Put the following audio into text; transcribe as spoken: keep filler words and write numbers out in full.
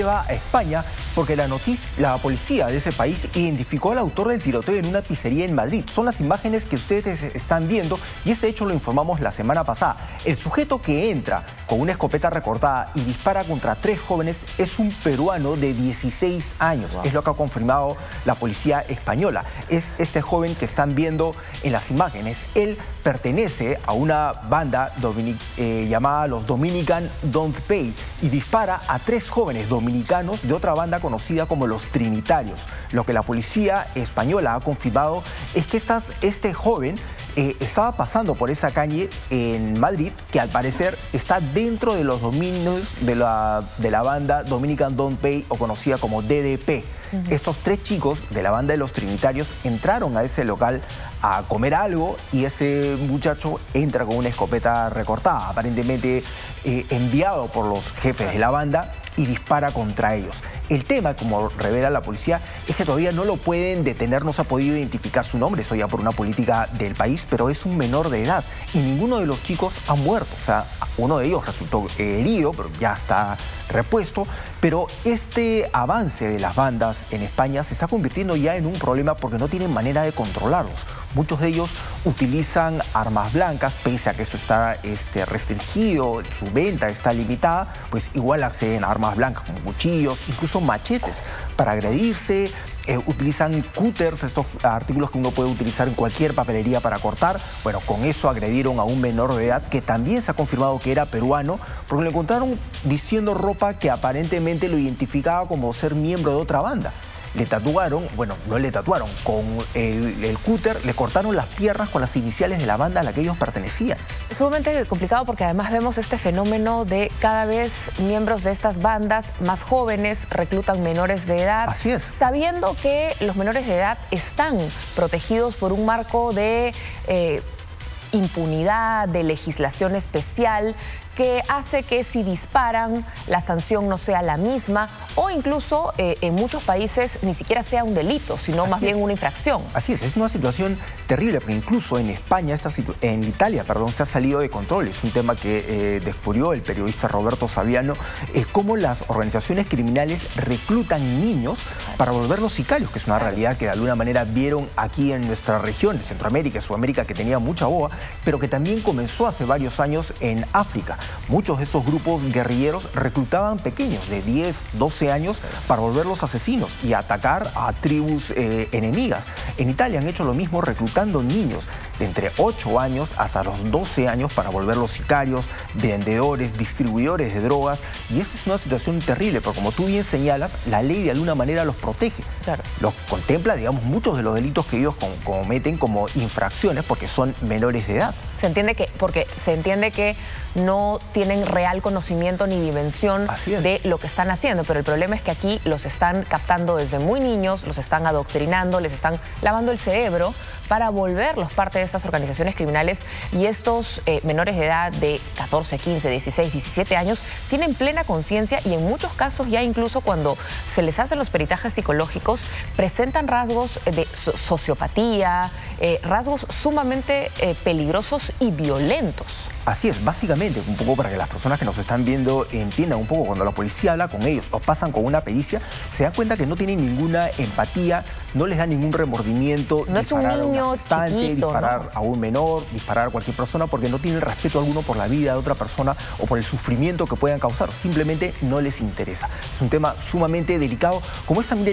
lleva a España porque la, noticia, la policía de ese país identificó al autor del tiroteo en una pizzería en Madrid. Son las imágenes que ustedes están viendo y este hecho lo informamos la semana pasada. El sujeto que entra con una escopeta recortada y dispara contra tres jóvenes es un peruano de dieciséis años. Wow. Es lo que ha confirmado la policía española. Es este joven que están viendo en las imágenes. Él pertenece a una banda dominic eh, llamada los Dominican Don't Pay y dispara a tres jóvenes dominicanos de otra banda conocida como los Trinitarios. Lo que la policía española ha confirmado es que estas, este joven eh, estaba pasando por esa calle en Madrid, que al parecer está dentro de los dominios de la, de la banda Dominican Don't Pay, o conocida como D D P. Uh-huh. Estos tres chicos de la banda de los Trinitarios entraron a ese local a comer algo y ese muchacho entra con una escopeta recortada, aparentemente eh, enviado por los jefes de la banda, y dispara contra ellos. El tema, como revela la policía, es que todavía no lo pueden detener, no se ha podido identificar su nombre, eso ya por una política del país, pero es un menor de edad y ninguno de los chicos ha muerto. O sea, uno de ellos resultó herido, pero ya está repuesto. Pero este avance de las bandas en España se está convirtiendo ya en un problema porque no tienen manera de controlarlos. Muchos de ellos utilizan armas blancas, pese a que eso está este, restringido, su venta está limitada, pues igual acceden a armas blancas como cuchillos, incluso machetes para agredirse. Eh, utilizan cúters, estos artículos que uno puede utilizar en cualquier papelería para cortar. Bueno, con eso agredieron a un menor de edad que también se ha confirmado que era peruano, porque lo encontraron diciendo ropa que aparentemente lo identificaba como ser miembro de otra banda. Le tatuaron, bueno, no le tatuaron, con el, el cúter le cortaron las piernas con las iniciales de la banda a la que ellos pertenecían. Es sumamente complicado porque además vemos este fenómeno de cada vez miembros de estas bandas más jóvenes reclutan menores de edad. Así es. Sabiendo que los menores de edad están protegidos por un marco de eh, impunidad, de legislación especial, que hace que si disparan la sanción no sea la misma o incluso eh, en muchos países ni siquiera sea un delito, sino Así más bien es. una infracción. Así es, es una situación terrible, porque incluso en España, esta en Italia, perdón, se ha salido de control. Es un tema que eh, descubrió el periodista Roberto Saviano, es cómo las organizaciones criminales reclutan niños para volverlos sicarios, que es una realidad que de alguna manera vieron aquí en nuestra región, en Centroamérica, Sudamérica, que tenía mucha boa, pero que también comenzó hace varios años en África. Muchos de esos grupos guerrilleros reclutaban pequeños de diez, doce años para volverlos asesinos y atacar a tribus eh, enemigas. En Italia han hecho lo mismo reclutando niños de entre ocho años hasta los doce años para volverlos sicarios, vendedores, distribuidores de drogas. Y esta es una situación terrible, porque como tú bien señalas, la ley de alguna manera los protege. Claro. Los contempla, digamos, muchos de los delitos que ellos cometen como infracciones porque son menores de edad. Se entiende que, porque se entiende que no tienen real conocimiento ni dimensión de lo que están haciendo, pero el problema es que aquí los están captando desde muy niños, los están adoctrinando, les están lavando el cerebro para volverlos parte de estas organizaciones criminales, y estos eh, menores de edad de catorce, quince, dieciséis, diecisiete años tienen plena conciencia y en muchos casos ya incluso cuando se les hacen los peritajes psicológicos presentan rasgos de so sociopatía, eh, rasgos sumamente eh, peligrosos y violentos. Así es, básicamente, un poco para que las personas que nos están viendo entiendan un poco, cuando la policía habla con ellos o pasan con una pericia, se da cuenta que no tienen ninguna empatía, no les da ningún remordimiento. No es un niño chiquito, disparar ¿no? a un menor, disparar a cualquier persona, porque no tienen respeto alguno por la vida de otra persona o por el sufrimiento que puedan causar. Simplemente no les interesa. Es un tema sumamente delicado, como es también